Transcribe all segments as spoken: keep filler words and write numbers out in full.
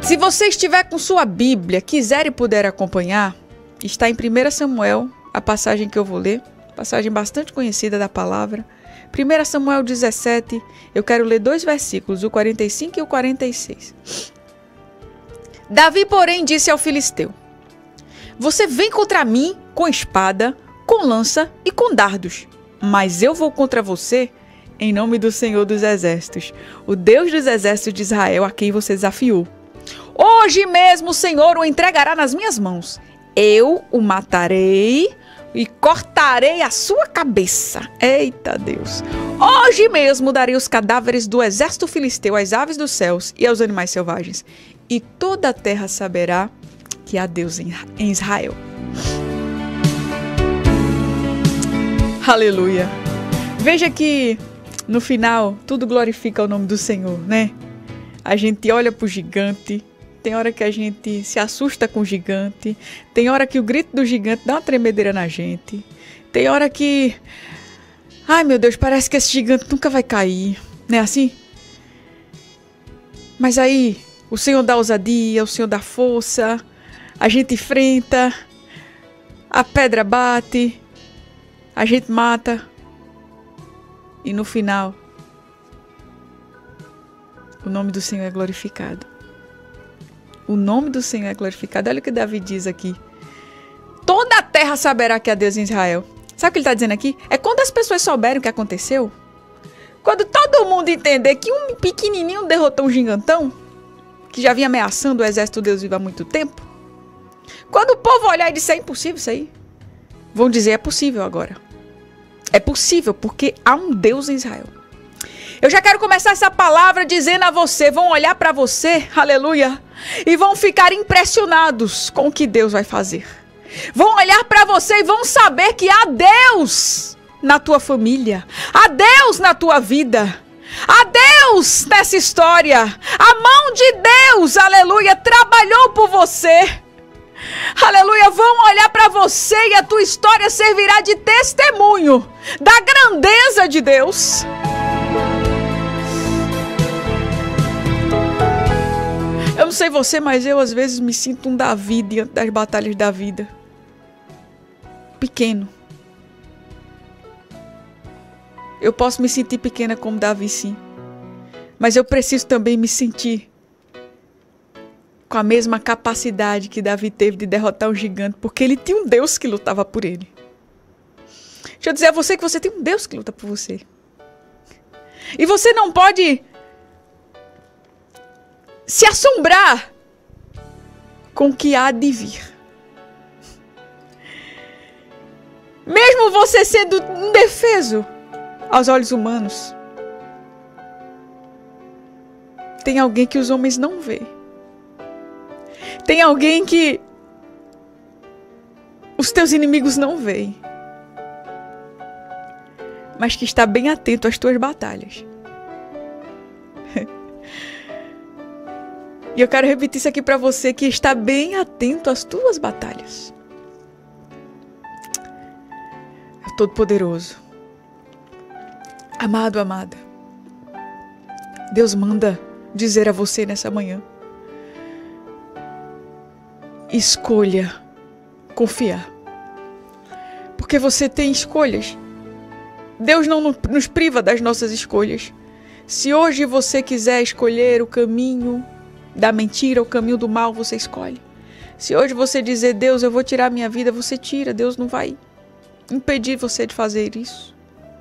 Se você estiver com sua Bíblia, quiser e puder acompanhar, está em primeira Samuel, a passagem que eu vou ler, passagem bastante conhecida da palavra. primeira Samuel dezessete, eu quero ler dois versículos, o quarenta e cinco e o quarenta e seis. Davi, porém, disse ao filisteu: você vem contra mim com espada, com lança e com dardos, mas eu vou contra você em nome do Senhor dos Exércitos, o Deus dos Exércitos de Israel, a quem você desafiou. Hoje mesmo o Senhor o entregará nas minhas mãos. Eu o matarei e cortarei a sua cabeça. Eita Deus! Hoje mesmo darei os cadáveres do exército filisteu às aves dos céus e aos animais selvagens. E toda a terra saberá que há Deus em Israel. Aleluia! Veja que no final tudo glorifica o nome do Senhor, né? A gente olha para o gigante. Tem hora que a gente se assusta com o gigante. Tem hora que o grito do gigante dá uma tremedeira na gente. Tem hora que... ai, meu Deus, parece que esse gigante nunca vai cair. Não é assim? Mas aí, o Senhor dá ousadia, o Senhor dá força. A gente enfrenta. A pedra bate. A gente mata. E no final, o nome do Senhor é glorificado. O nome do Senhor é glorificado. Olha o que Davi diz aqui. Toda a terra saberá que há Deus em Israel. Sabe o que ele está dizendo aqui? É quando as pessoas souberem o que aconteceu. Quando todo mundo entender que um pequenininho derrotou um gigantão, que já vinha ameaçando o exército de Deus vivo há muito tempo. Quando o povo olhar e disser, é impossível isso aí. Vão dizer, é possível agora. É possível porque há um Deus em Israel. Eu já quero começar essa palavra dizendo a você, vão olhar para você, aleluia, e vão ficar impressionados com o que Deus vai fazer. Vão olhar para você e vão saber que há Deus na tua família, há Deus na tua vida, há Deus nessa história. A mão de Deus, aleluia, trabalhou por você. Aleluia, vão olhar para você e a tua história servirá de testemunho da grandeza de Deus. Eu não sei você, mas eu às vezes me sinto um Davi diante das batalhas da vida. Pequeno. Eu posso me sentir pequena como Davi, sim. Mas eu preciso também me sentir com a mesma capacidade que Davi teve de derrotar um gigante, porque ele tinha um Deus que lutava por ele. Deixa eu dizer a você que você tem um Deus que luta por você. E você não pode se assombrar com o que há de vir. Mesmo você sendo indefeso aos olhos humanos, tem alguém que os homens não veem. Tem alguém que os teus inimigos não veem, mas que está bem atento às tuas batalhas. E eu quero repetir isso aqui para você, que está bem atento às tuas batalhas. É o Todo-Poderoso. Amado, amada, Deus manda dizer a você nessa manhã: escolha confiar. Porque você tem escolhas. Deus não nos priva das nossas escolhas. Se hoje você quiser escolher o caminho da mentira, o caminho do mal, você escolhe. Se hoje você dizer, Deus, eu vou tirar a minha vida, você tira. Deus não vai impedir você de fazer isso.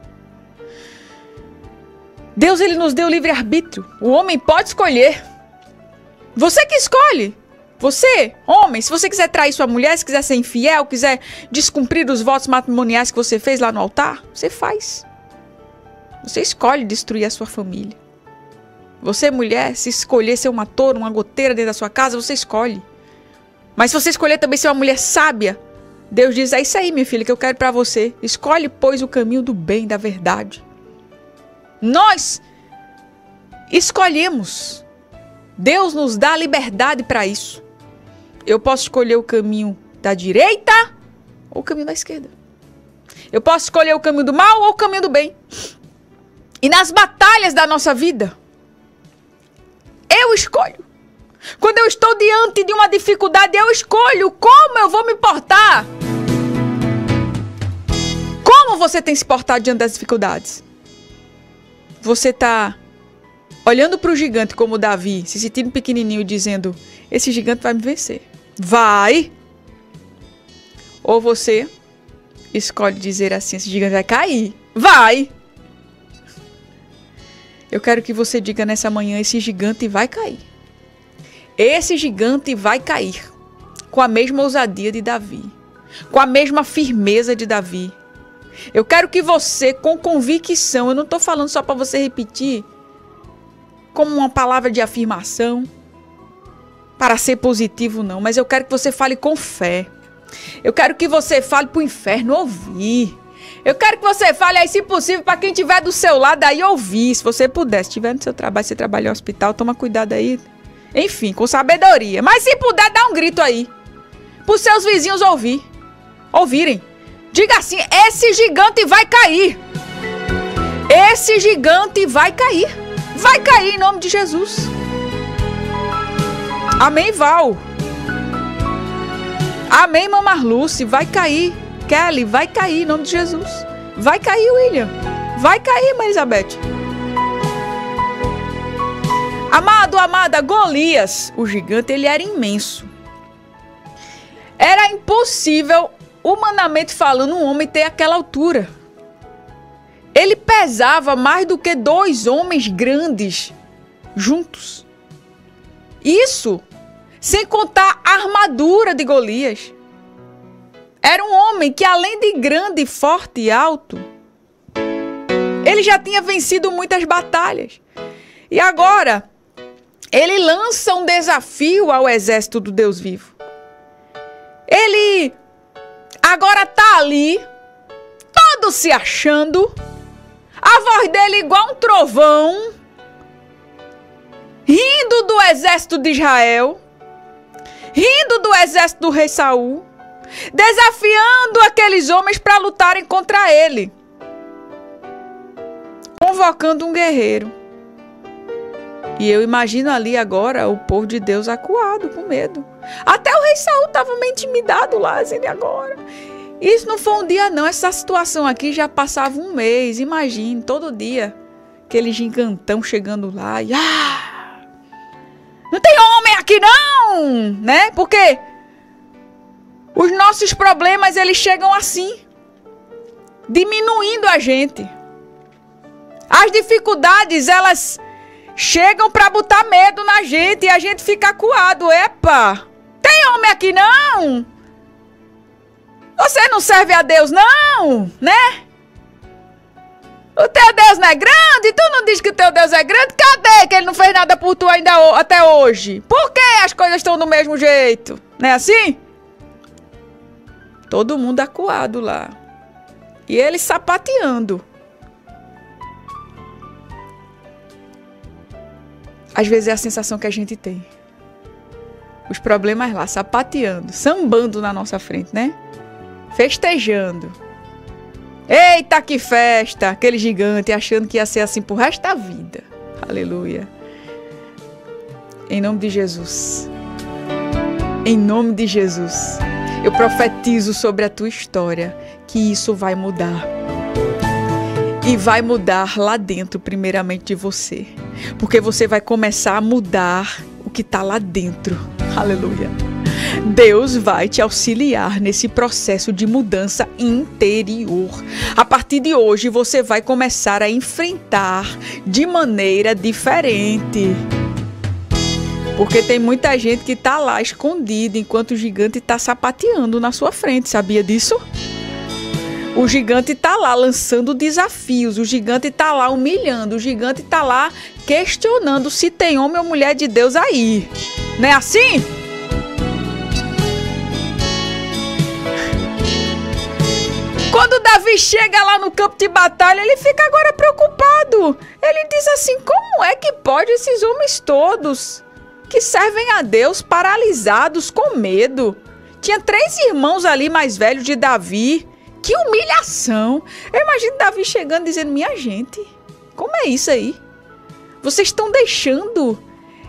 Deus, ele nos deu livre-arbítrio. O homem pode escolher. Você que escolhe. Você, homem, se você quiser trair sua mulher, se quiser ser infiel, quiser descumprir os votos matrimoniais que você fez lá no altar, você faz. Você escolhe destruir a sua família. Você, mulher, se escolher ser uma toura, uma goteira dentro da sua casa, você escolhe. Mas se você escolher também ser uma mulher sábia, Deus diz, é isso aí, minha filha, que eu quero para você. Escolhe, pois, o caminho do bem, da verdade. Nós escolhemos. Deus nos dá liberdade para isso. Eu posso escolher o caminho da direita ou o caminho da esquerda. Eu posso escolher o caminho do mal ou o caminho do bem. E nas batalhas da nossa vida, eu escolho. Quando eu estou diante de uma dificuldade, eu escolho como eu vou me portar. Como você tem se portado diante das dificuldades? Você está olhando para o gigante como Davi, se sentindo pequenininho, dizendo, esse gigante vai me vencer. Vai! Ou você escolhe dizer assim, esse gigante vai cair. Vai! Eu quero que você diga nessa manhã, esse gigante vai cair. Esse gigante vai cair. Com a mesma ousadia de Davi. Com a mesma firmeza de Davi. Eu quero que você, com convicção, eu não estou falando só para você repetir como uma palavra de afirmação, para ser positivo não, mas eu quero que você fale com fé. Eu quero que você fale para o inferno ouvir. Eu quero que você fale aí, se possível, para quem estiver do seu lado aí ouvir, se você puder. Se estiver no seu trabalho, você trabalha no hospital, toma cuidado aí. Enfim, com sabedoria. Mas se puder, dá um grito aí, para os seus vizinhos ouvir, ouvirem. Diga assim, esse gigante vai cair. Esse gigante vai cair. Vai cair em nome de Jesus. Amém, Val. Amém, Mamarluce. Vai cair. Kelly, vai cair em nome de Jesus. Vai cair, William. Vai cair, Maria Elizabeth. Amado, amada, Golias, o gigante, ele era imenso. Era impossível, humanamente falando, um homem ter aquela altura. Ele pesava mais do que dois homens grandes juntos. Isso sem contar a armadura de Golias. Era um homem que, além de grande, forte e alto, ele já tinha vencido muitas batalhas. E agora, ele lança um desafio ao exército do Deus vivo. Ele agora está ali, todo se achando, a voz dele igual um trovão, rindo do exército de Israel, rindo do exército do rei Saul, desafiando aqueles homens para lutarem contra ele, convocando um guerreiro. E eu imagino ali agora o povo de Deus acuado, com medo. Até o rei Saul estava meio intimidado lá, assim, agora. Isso não foi um dia não, essa situação aqui já passava um mês, imagine, todo dia. Aquele gigantão chegando lá e... Ah! Não tem homem aqui não! Né? Porque os nossos problemas, eles chegam assim. Diminuindo a gente. As dificuldades, elas chegam para botar medo na gente e a gente fica acuado. Epa! Tem homem aqui não? Você não serve a Deus não, né? O teu Deus não é grande? Tu não diz que o teu Deus é grande? Cadê que ele não fez nada por tu ainda até hoje? Por que as coisas estão do mesmo jeito? Não é assim? Todo mundo acuado lá. E ele sapateando. Às vezes é a sensação que a gente tem. Os problemas lá, sapateando, sambando na nossa frente, né? Festejando. Eita, que festa! Aquele gigante achando que ia ser assim pro resto da vida. Aleluia. Em nome de Jesus. Em nome de Jesus. Eu profetizo sobre a tua história que isso vai mudar. E vai mudar lá dentro, primeiramente, de você. Porque você vai começar a mudar o que está lá dentro. Aleluia. Deus vai te auxiliar nesse processo de mudança interior. A partir de hoje, você vai começar a enfrentar de maneira diferente. Porque tem muita gente que está lá escondida enquanto o gigante está sapateando na sua frente. Sabia disso? O gigante está lá lançando desafios, o gigante está lá humilhando, o gigante está lá questionando se tem homem ou mulher de Deus aí. Não é assim? Quando Davi chega lá no campo de batalha, ele fica agora preocupado. Ele diz assim, como é que pode esses homens todos que servem a Deus paralisados com medo? Tinha três irmãos ali mais velhos de Davi. Que humilhação! Eu imagino Davi chegando dizendo, minha gente, como é isso aí? Vocês estão deixando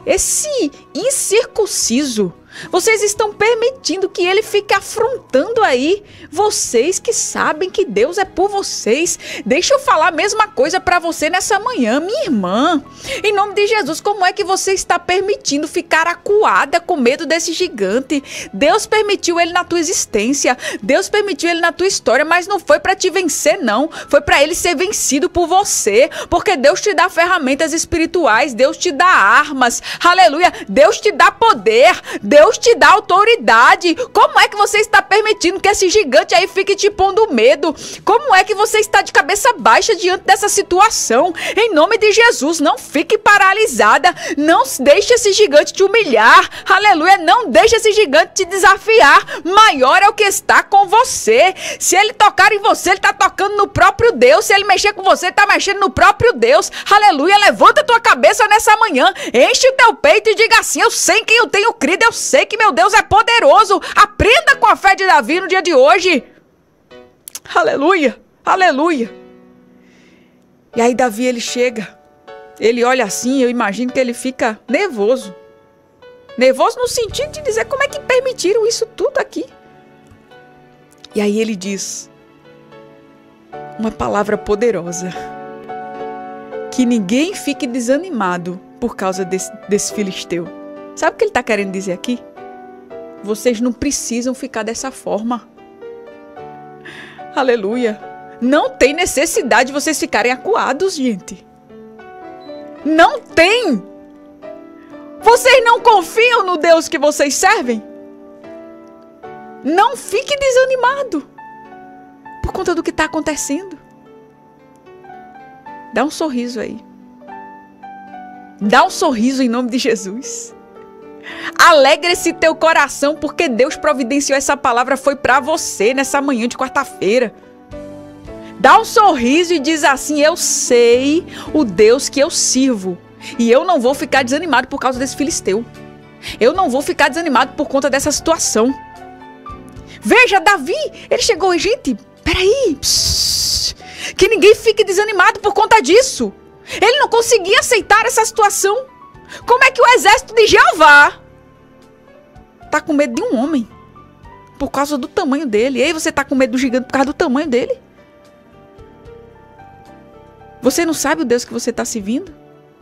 esse incircunciso, vocês estão permitindo que ele fique afrontando aí vocês que sabem que Deus é por vocês. Deixa eu falar a mesma coisa para você nessa manhã, minha irmã. Em nome de Jesus, como é que você está permitindo ficar acuada com medo desse gigante? Deus permitiu ele na tua existência, Deus permitiu ele na tua história, mas não foi para te vencer não, foi para ele ser vencido por você, porque Deus te dá ferramentas espirituais, Deus te dá armas, aleluia, Deus te dá poder, Deus te dá autoridade. Como é que você está permitindo que esse gigante aí fique te pondo medo? Como é que você está de cabeça baixa diante dessa situação? Em nome de Jesus, não fique paralisada, não deixe esse gigante te humilhar, aleluia, não deixe esse gigante te desafiar. Maior é o que está com você. Se ele tocar em você, ele está tocando no próprio Deus. Se ele mexer com você, ele está mexendo no próprio Deus, aleluia. Levanta a tua cabeça nessa manhã, enche o teu peito e diga assim: eu sei em quem eu tenho crido, eu sei que meu Deus é poderoso. Aprenda com a fé de Davi no dia de hoje. Aleluia, aleluia. E aí Davi, ele chega, ele olha assim, eu imagino que ele fica nervoso. Nervoso no sentido de dizer: como é que permitiram isso tudo aqui? E aí ele diz uma palavra poderosa: que ninguém fique desanimado por causa desse, desse filisteu. Sabe o que ele está querendo dizer aqui? Vocês não precisam ficar dessa forma. Aleluia. Não tem necessidade de vocês ficarem acuados, gente. Não tem. Vocês não confiam no Deus que vocês servem? Não fique desanimado por conta do que está acontecendo. Dá um sorriso aí. Dá um sorriso em nome de Jesus. Alegre-se teu coração, porque Deus providenciou essa palavra, foi para você nessa manhã de quarta-feira. Dá um sorriso e diz assim: eu sei o Deus que eu sirvo, e eu não vou ficar desanimado por causa desse filisteu. Eu não vou ficar desanimado por conta dessa situação. Veja, Davi, ele chegou e, gente, peraí, psss, que ninguém fique desanimado por conta disso. Ele não conseguia aceitar essa situação. Como é que o exército de Jeová tá com medo de um homem por causa do tamanho dele? E aí você tá com medo do gigante por causa do tamanho dele? Você não sabe o Deus que você está servindo?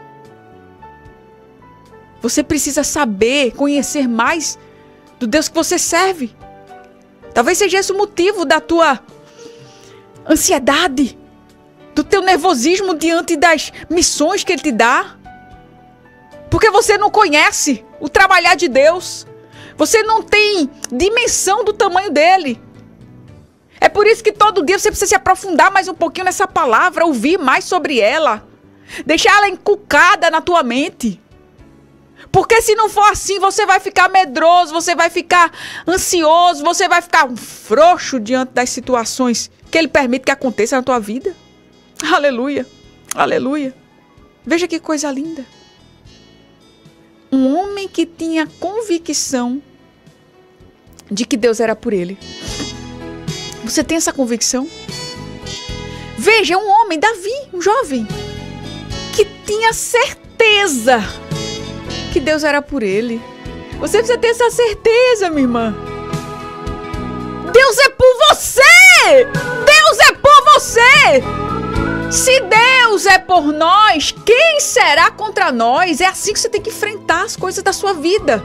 Você precisa saber, conhecer mais do Deus que você serve. Talvez seja esse o motivo da tua ansiedade, do teu nervosismo diante das missões que Ele te dá. Porque você não conhece o trabalhar de Deus. Você não tem dimensão do tamanho dele. É por isso que todo dia você precisa se aprofundar mais um pouquinho nessa palavra, ouvir mais sobre ela, deixar ela encucada na tua mente. Porque se não for assim, você vai ficar medroso, você vai ficar ansioso, você vai ficar frouxo diante das situações que Ele permite que aconteça na tua vida. Aleluia, aleluia. Veja que coisa linda. Um homem que tinha convicção de que Deus era por ele. Você tem essa convicção? Veja, um homem, Davi, um jovem, que tinha certeza que Deus era por ele. Você precisa ter essa certeza, minha irmã. Deus é por você! Deus é por você! Se Deus é por nós, quem será contra nós? É assim que você tem que enfrentar as coisas da sua vida.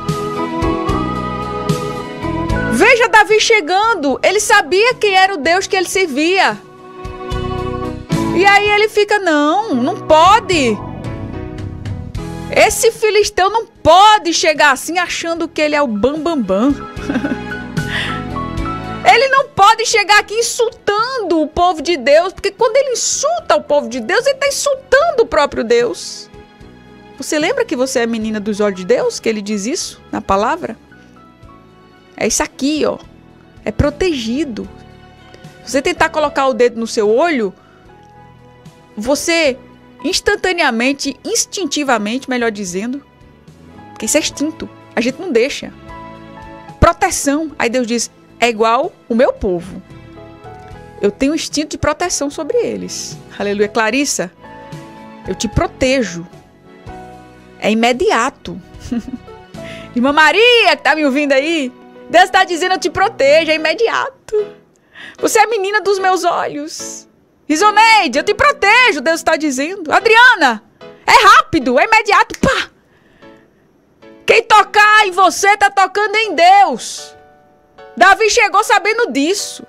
Veja Davi chegando, ele sabia quem era o Deus que ele servia. E aí ele fica, não, não pode. Esse filisteu não pode chegar assim achando que ele é o bambambam. Bam, bam. Ele não pode chegar aqui insultando o povo de Deus, porque quando ele insulta o povo de Deus, ele está insultando o próprio Deus. Você lembra que você é a menina dos olhos de Deus? Que ele diz isso na palavra? É isso aqui, ó. É protegido. Se você tentar colocar o dedo no seu olho, você instantaneamente, instintivamente, melhor dizendo, porque isso é instinto, a gente não deixa. Proteção. Aí Deus diz, é igual o meu povo. Eu tenho instinto de proteção sobre eles. Aleluia. Clarissa, eu te protejo. É imediato. Irmã Maria, que tá me ouvindo aí, Deus está dizendo, eu te protejo, é imediato. Você é a menina dos meus olhos. Isoneide, eu te protejo, Deus está dizendo. Adriana, é rápido, é imediato, pá. Quem tocar em você está tocando em Deus. Davi chegou sabendo disso.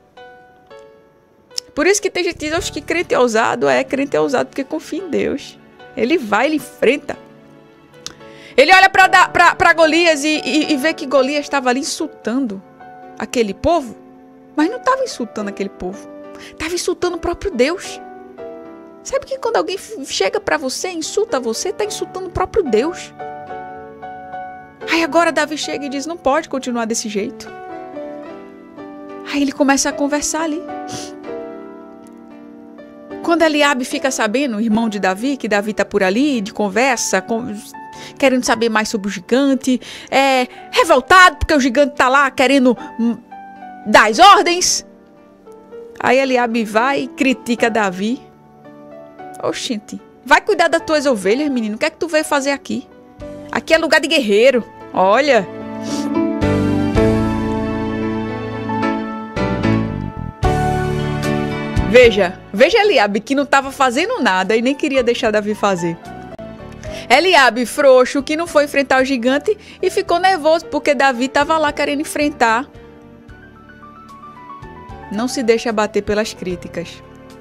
Por isso que tem gente que diz, acho que crente é ousado. É, crente é ousado porque confia em Deus. Ele vai, ele enfrenta. Ele olha para Golias e, e, e vê que Golias estava ali insultando aquele povo. Mas não estava insultando aquele povo. Estava insultando o próprio Deus. Sabe que quando alguém chega para você, insulta você, está insultando o próprio Deus. Aí agora Davi chega e diz, não pode continuar desse jeito. Aí ele começa a conversar ali. Quando Eliabe fica sabendo, o irmão de Davi, que Davi está por ali, de conversa, com, querendo saber mais sobre o gigante, é revoltado porque o gigante está lá querendo hum, dar as ordens. Aí Eliabe vai e critica Davi. Oxente, vai cuidar das tuas ovelhas, menino. O que é que tu veio fazer aqui? Aqui é lugar de guerreiro. Olha. Veja, veja Eliabe que não estava fazendo nada e nem queria deixar Davi fazer. Eliabe frouxo que não foi enfrentar o gigante e ficou nervoso porque Davi estava lá querendo enfrentar. Não se deixe abater pelas críticas.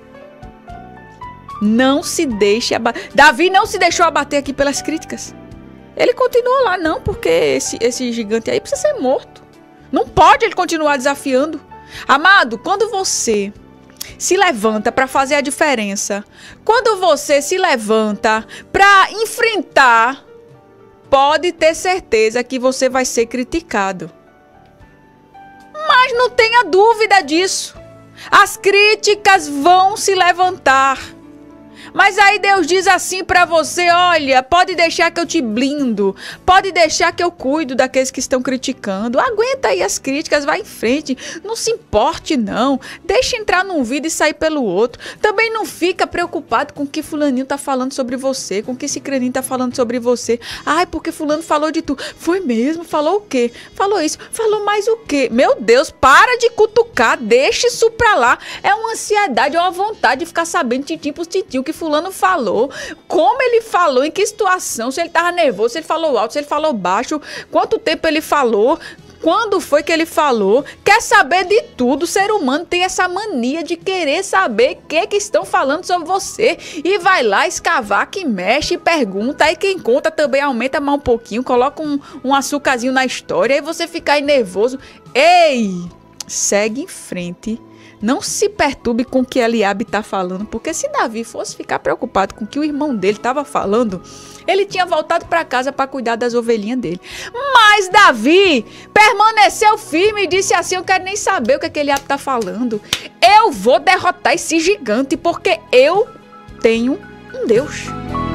Não se deixe abater. Davi não se deixou abater aqui pelas críticas. Ele continuou lá, não, porque esse, esse gigante aí precisa ser morto. Não pode ele continuar desafiando. Amado, quando você se levanta para fazer a diferença, quando você se levanta para enfrentar, pode ter certeza que você vai ser criticado. Mas não tenha dúvida disso. As críticas vão se levantar. Mas aí Deus diz assim para você, olha, pode deixar que eu te blindo, pode deixar que eu cuido daqueles que estão criticando, aguenta aí as críticas, vai em frente, não se importe não, deixa entrar num vídeo e sair pelo outro, também não fica preocupado com o que fulaninho tá falando sobre você, com o que esse craninho tá falando sobre você, ai, porque fulano falou de tu, foi mesmo, falou o quê? Falou isso, falou mais o quê? Meu Deus, para de cutucar, deixa isso pra lá, é uma ansiedade, é uma vontade de ficar sabendo tintim por tintim o que fulano falou, como ele falou, em que situação, se ele tava nervoso, se ele falou alto, se ele falou baixo, quanto tempo ele falou, quando foi que ele falou, quer saber de tudo. O ser humano tem essa mania de querer saber o que que estão falando sobre você e vai lá escavar, que mexe, pergunta, aí quem conta também aumenta mais um pouquinho, coloca um, um açúcarzinho na história, aí você fica aí nervoso. Ei, segue em frente. Não se perturbe com o que Eliabe está falando, porque se Davi fosse ficar preocupado com o que o irmão dele estava falando, ele tinha voltado para casa para cuidar das ovelhinhas dele. Mas Davi permaneceu firme e disse assim, eu quero nem saber o que, é que Eliabe está falando. Eu vou derrotar esse gigante, porque eu tenho um Deus.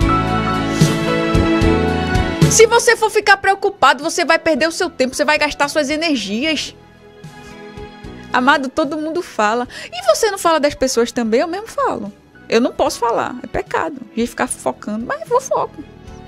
Se você for ficar preocupado, você vai perder o seu tempo, você vai gastar suas energias. Amado, todo mundo fala. E você não fala das pessoas também? Eu mesmo falo. Eu não posso falar. É pecado. A gente ficar focando. Mas eu foco.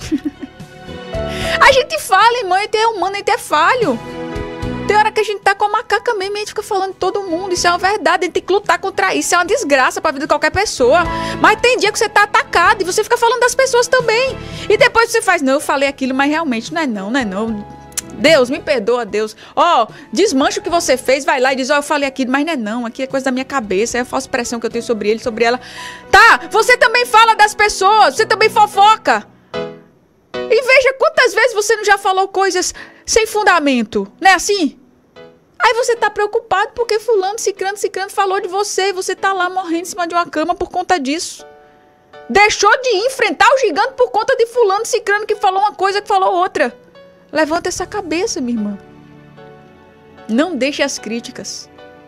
A gente fala, irmão. A gente é humano, a gente é falho. Tem hora que a gente tá com a macaca mesmo. A gente fica falando de todo mundo. Isso é uma verdade. A gente tem que lutar contra isso. Isso é uma desgraça pra vida de qualquer pessoa. Mas tem dia que você tá atacado. E você fica falando das pessoas também. E depois você faz, não, eu falei aquilo. Mas realmente não é não, não é não. Deus, me perdoa, Deus. Ó, oh, desmancha o que você fez, vai lá e diz, ó, oh, eu falei aquilo, mas não é não, aqui é coisa da minha cabeça, é a falsa pressão que eu tenho sobre ele, sobre ela. Tá, você também fala das pessoas, você também fofoca. E veja quantas vezes você não já falou coisas sem fundamento, não é assim? Aí você tá preocupado porque fulano, cicrano, cicrano falou de você e você tá lá morrendo em cima de uma cama por conta disso. Deixou de enfrentar o gigante por conta de fulano, cicrano que falou uma coisa que falou outra. Levanta essa cabeça, minha irmã. Não deixe as críticas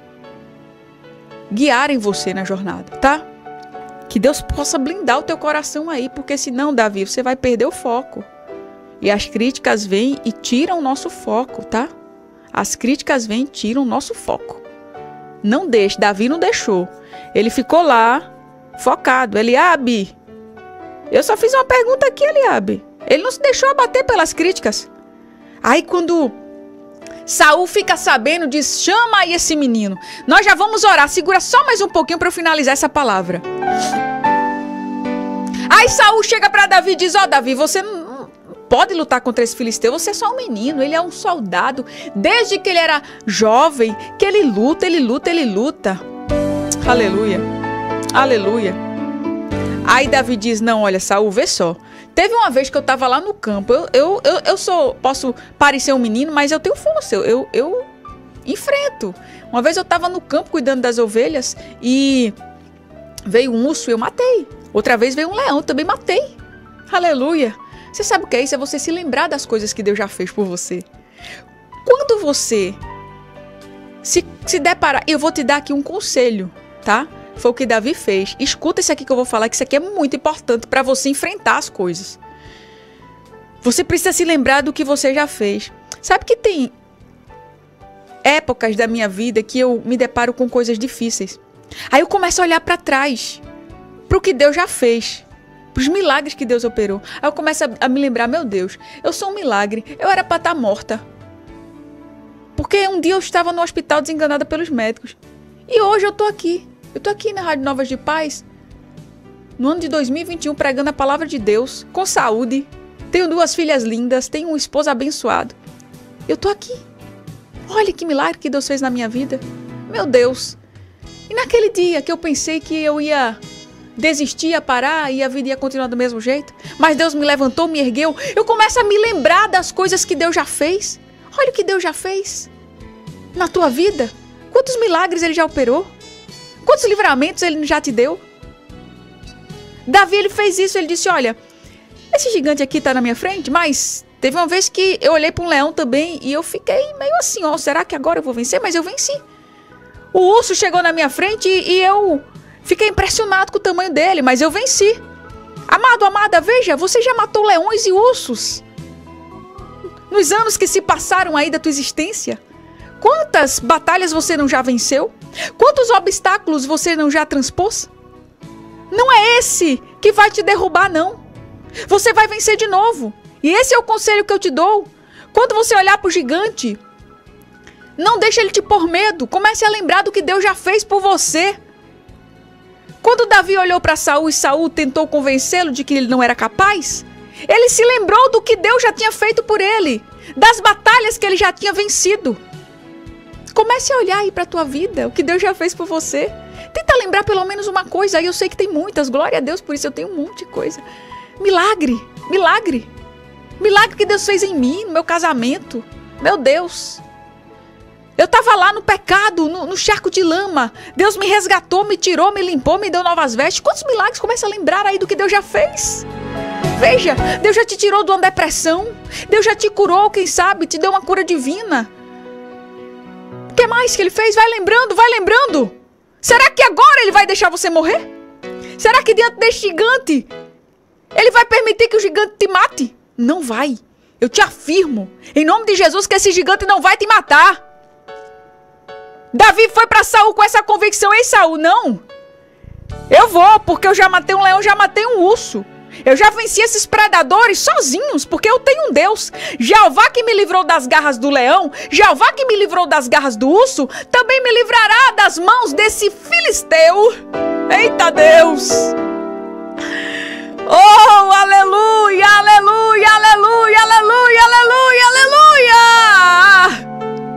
guiarem você na jornada, tá? Que Deus possa blindar o teu coração aí, porque senão, Davi, você vai perder o foco. E as críticas vêm e tiram o nosso foco, tá? As críticas vêm e tiram o nosso foco. Não deixe, Davi não deixou. Ele ficou lá, focado. Eliabe, eu só fiz uma pergunta aqui, Eliabe. Ele não se deixou abater pelas críticas. Aí quando Saul fica sabendo, diz, chama aí esse menino. Nós já vamos orar, segura só mais um pouquinho para eu finalizar essa palavra. Aí Saul chega para Davi e diz, ó, oh, Davi, você não pode lutar contra esse filisteu, você é só um menino, ele é um soldado. Desde que ele era jovem, que ele luta, ele luta, ele luta. Aleluia, aleluia. Aí Davi diz, não, olha, Saul, vê só. Teve uma vez que eu tava lá no campo, eu, eu, eu, eu sou, posso parecer um menino, mas eu tenho força, eu, eu, eu enfrento. Uma vez eu tava no campo cuidando das ovelhas e veio um urso e eu matei. Outra vez veio um leão, eu também matei. Aleluia. Você sabe o que é isso? É você se lembrar das coisas que Deus já fez por você. Quando você se, se deparar, eu vou te dar aqui um conselho, tá? Foi o que Davi fez. Escuta isso aqui que eu vou falar, que isso aqui é muito importante para você enfrentar as coisas. Você precisa se lembrar do que você já fez. Sabe que tem épocas da minha vida que eu me deparo com coisas difíceis. Aí eu começo a olhar para trás, para o que Deus já fez, para os milagres que Deus operou. Aí eu começo a, a me lembrar, meu Deus, eu sou um milagre. Eu era para estar morta. Porque um dia eu estava no hospital desenganada pelos médicos. E hoje eu tô aqui. Eu tô aqui na Rádio Novas de Paz, no ano de dois mil e vinte e um, pregando a palavra de Deus, com saúde. Tenho duas filhas lindas, tenho um esposo abençoado. Eu tô aqui. Olha que milagre que Deus fez na minha vida. Meu Deus. E naquele dia que eu pensei que eu ia desistir, ia parar e a vida ia continuar do mesmo jeito, mas Deus me levantou, me ergueu, eu começo a me lembrar das coisas que Deus já fez. Olha o que Deus já fez na tua vida. Quantos milagres Ele já operou? Quantos livramentos Ele já te deu? Davi, ele fez isso, ele disse, olha, esse gigante aqui tá na minha frente, mas teve uma vez que eu olhei para um leão também e eu fiquei meio assim, ó, será que agora eu vou vencer? Mas eu venci. O urso chegou na minha frente e, e eu fiquei impressionado com o tamanho dele, mas eu venci. Amado, amada, veja, você já matou leões e ursos nos anos que se passaram aí da tua existência. Quantas batalhas você não já venceu? Quantos obstáculos você não já transpôs? Não é esse que vai te derrubar, não. Você vai vencer de novo. E esse é o conselho que eu te dou. Quando você olhar para o gigante, não deixe ele te pôr medo. Comece a lembrar do que Deus já fez por você. Quando Davi olhou para Saul e Saul tentou convencê-lo de que ele não era capaz, ele se lembrou do que Deus já tinha feito por ele, das batalhas que ele já tinha vencido. Comece a olhar aí para a tua vida, o que Deus já fez por você. Tenta lembrar pelo menos uma coisa, aí eu sei que tem muitas, glória a Deus por isso, eu tenho um monte de coisa. Milagre, milagre. Milagre que Deus fez em mim, no meu casamento. Meu Deus. Eu estava lá no pecado, no, no charco de lama. Deus me resgatou, me tirou, me limpou, me deu novas vestes. Quantos milagres? Comece a lembrar aí do que Deus já fez. Veja, Deus já te tirou de uma depressão. Deus já te curou, quem sabe, te deu uma cura divina. O que mais que Ele fez? Vai lembrando, vai lembrando. Será que agora Ele vai deixar você morrer? Será que diante desse gigante, Ele vai permitir que o gigante te mate? Não vai. Eu te afirmo, em nome de Jesus, que esse gigante não vai te matar. Davi foi para Saul com essa convicção. Ei, Saul, não. Eu vou, porque eu já matei um leão, já matei um urso. Eu já venci esses predadores sozinhos, porque eu tenho um Deus. Jeová que me livrou das garras do leão, Jeová que me livrou das garras do urso, também me livrará das mãos desse filisteu. Eita Deus! Oh, aleluia, aleluia, aleluia, aleluia, aleluia, aleluia!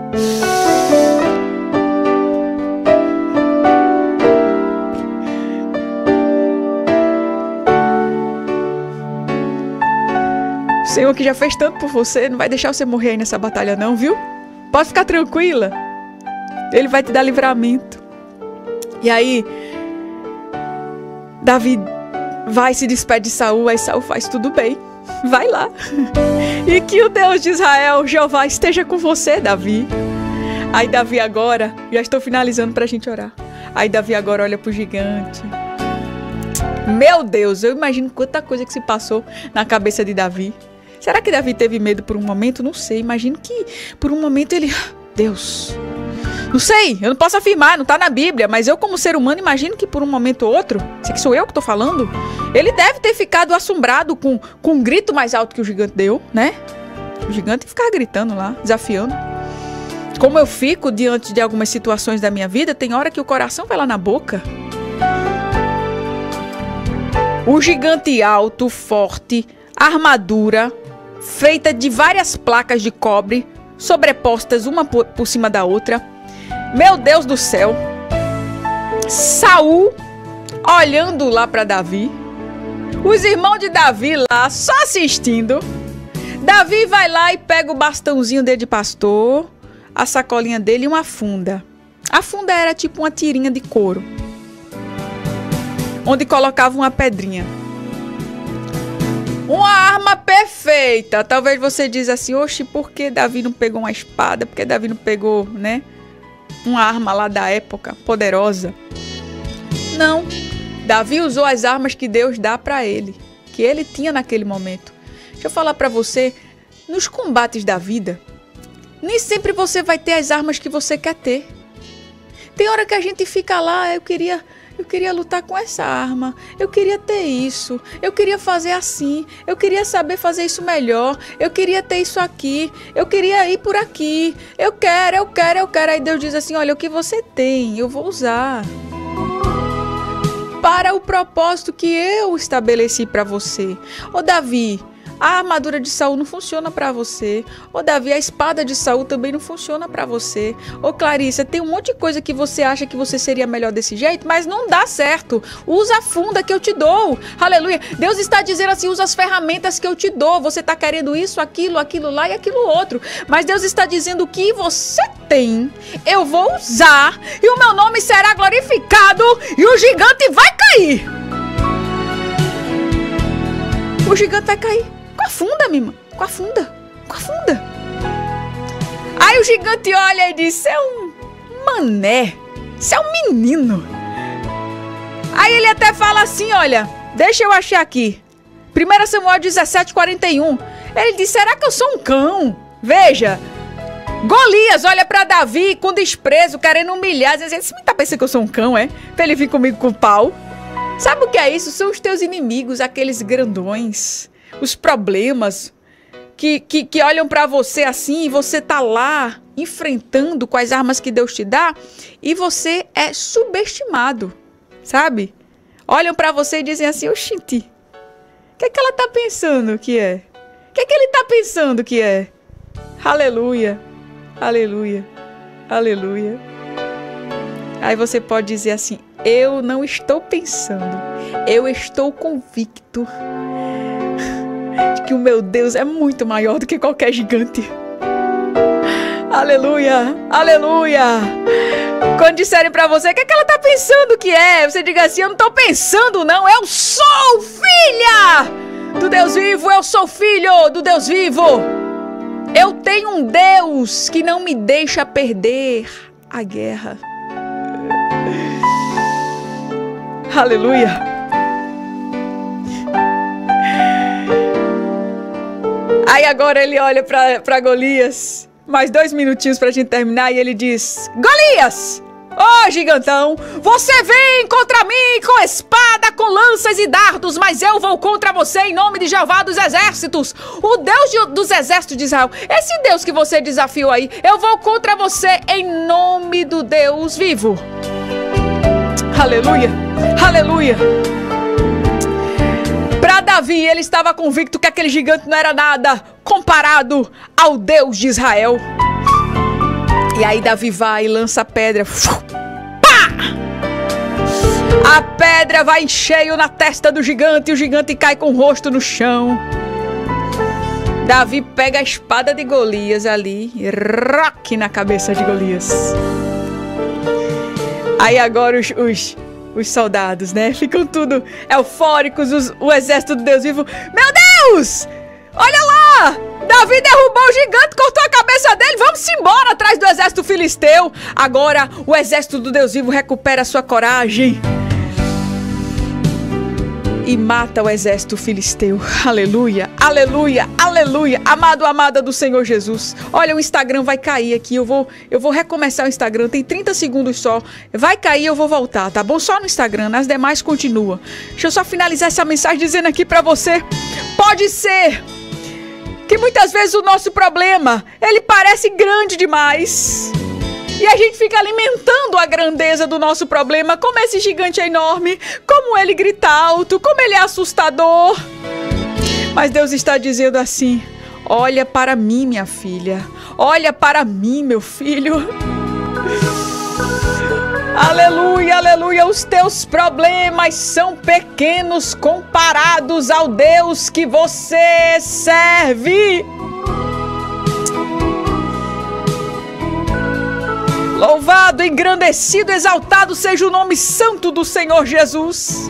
O Senhor que já fez tanto por você, não vai deixar você morrer aí nessa batalha não, viu? Pode ficar tranquila. Ele vai te dar livramento. E aí, Davi vai se despede de Saul, aí Saul faz tudo bem. Vai lá. E que o Deus de Israel, Jeová, esteja com você, Davi. Aí Davi agora, já estou finalizando pra gente orar. Aí Davi agora olha pro gigante. Meu Deus, eu imagino quanta coisa que se passou na cabeça de Davi. Será que Davi teve medo por um momento? Não sei. Imagino que por um momento ele... Deus, Não sei, eu não posso afirmar, não tá na Bíblia, mas eu como ser humano imagino que por um momento ou outro, sei que sou eu que tô falando, ele deve ter ficado assombrado com, com um grito mais alto que o gigante deu, né? O gigante ficava gritando lá, desafiando. Como eu fico diante de algumas situações da minha vida, tem hora que o coração vai lá na boca. O gigante alto, forte, armadura, feita de várias placas de cobre, sobrepostas uma por, por cima da outra. Meu Deus do céu. Saul olhando lá para Davi. Os irmãos de Davi lá só assistindo. Davi vai lá e pega o bastãozinho dele de pastor, a sacolinha dele e uma funda. A funda era tipo uma tirinha de couro, onde colocava uma pedrinha. Uma arma perfeita. Talvez você diz assim, oxe, por que Davi não pegou uma espada? Por que Davi não pegou, né, uma arma lá da época, poderosa? Não. Davi usou as armas que Deus dá para ele, que ele tinha naquele momento. Deixa eu falar para você, nos combates da vida, nem sempre você vai ter as armas que você quer ter. Tem hora que a gente fica lá, eu queria... Eu queria lutar com essa arma, eu queria ter isso, eu queria fazer assim, eu queria saber fazer isso melhor, eu queria ter isso aqui, eu queria ir por aqui, eu quero, eu quero, eu quero. Aí Deus diz assim, olha, o que você tem, eu vou usar para o propósito que eu estabeleci para você. Ô Davi, a armadura de Saul não funciona para você. Ô Davi, a espada de Saul também não funciona para você. Ô Clarissa, tem um monte de coisa que você acha que você seria melhor desse jeito, mas não dá certo. Usa a funda que eu te dou. Aleluia. Deus está dizendo assim, usa as ferramentas que eu te dou. Você está querendo isso, aquilo, aquilo lá e aquilo outro. Mas Deus está dizendo o que você tem, eu vou usar e o meu nome será glorificado e o gigante vai cair. O gigante vai cair. Com a funda, minha irmã. Com a funda. Com a funda. Aí o gigante olha e diz, você é um mané. Você é um menino. Aí ele até fala assim, olha, deixa eu achar aqui. primeiro Samuel dezessete, quarenta e um. Ele diz, será que eu sou um cão? Veja. Golias olha pra Davi com desprezo, querendo humilhar. Dizendo, você tá pensando que eu sou um cão, é? Pra ele vir comigo com o pau. Sabe o que é isso? São os teus inimigos, aqueles grandões. Os problemas que, que, que olham para você assim e você tá lá enfrentando com as armas que Deus te dá e você é subestimado, sabe? Olham para você e dizem assim, oxente, o que é que ela tá pensando que é? O que é que ele tá pensando que é? Aleluia, aleluia, aleluia. Aí você pode dizer assim, eu não estou pensando, eu estou convicto de que o meu Deus é muito maior do que qualquer gigante. Aleluia, aleluia. Quando disserem pra você, o que é que ela tá pensando que é? Você diga assim, eu não tô pensando não, eu sou filha do Deus vivo, eu sou filho do Deus vivo. Eu tenho um Deus que não me deixa perder a guerra. Aleluia. Aí agora ele olha para Golias, mais dois minutinhos para a gente terminar, e ele diz, Golias, ô gigantão, você vem contra mim com espada, com lanças e dardos, mas eu vou contra você em nome de Jeová dos exércitos, o Deus de, dos exércitos de Israel, esse Deus que você desafiou aí, eu vou contra você em nome do Deus vivo. Aleluia, aleluia. Para Davi, ele estava convicto que aquele gigante não era nada comparado ao Deus de Israel. E aí Davi vai e lança a pedra. Pá! A pedra vai em cheio na testa do gigante e o gigante cai com o rosto no chão. Davi pega a espada de Golias ali e roque na cabeça de Golias. Aí agora os... os Os soldados, né? Ficam tudo eufóricos, os, o exército do Deus vivo. Meu Deus! Olha lá! Davi derrubou o gigante, cortou a cabeça dele. Vamos embora atrás do exército filisteu. Agora o exército do Deus vivo recupera a sua coragem. e mata o exército filisteu. Aleluia, aleluia, aleluia. Amado, amada do Senhor Jesus. Olha, o Instagram vai cair aqui. Eu vou, eu vou recomeçar o Instagram. Tem trinta segundos só. Vai cair, eu vou voltar, tá bom? Só no Instagram, nas demais continua. Deixa eu só finalizar essa mensagem dizendo aqui pra você. Pode ser que muitas vezes o nosso problema, ele parece grande demais. E a gente fica alimentando a grandeza do nosso problema. Como esse gigante é enorme. Como ele grita alto. Como ele é assustador. Mas Deus está dizendo assim: olha para mim, minha filha. Olha para mim, meu filho. Aleluia, aleluia. Os teus problemas são pequenos comparados ao Deus que você serve. Louvado, engrandecido, exaltado seja o nome santo do Senhor Jesus.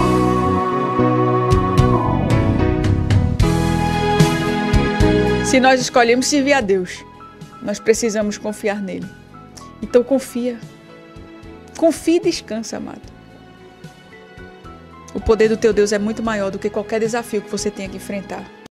Se nós escolhemos servir a Deus, nós precisamos confiar nele. Então confia. Confia e descansa, amado. O poder do teu Deus é muito maior do que qualquer desafio que você tenha que enfrentar.